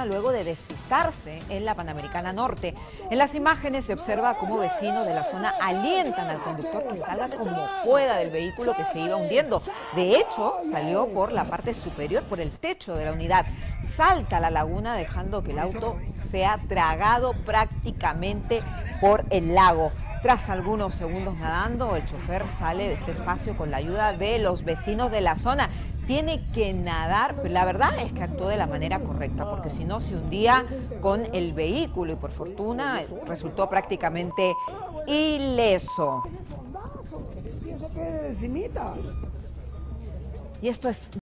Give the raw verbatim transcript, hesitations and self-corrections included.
zona luego de despistarse en la Panamericana Norte. En las imágenes se observa cómo vecinos de la zona alientan al conductor que salga como pueda del vehículo que se iba hundiendo. De hecho, salió por la parte superior, por el techo de la unidad. Salta a la laguna dejando que el auto sea tragado prácticamente por el lago. Tras algunos segundos nadando, el chofer sale de este espacio con la ayuda de los vecinos de la zona. Tiene que nadar, pero la verdad es que actuó de la manera correcta, porque si no se hundía con el vehículo y por fortuna resultó prácticamente ileso. Y esto es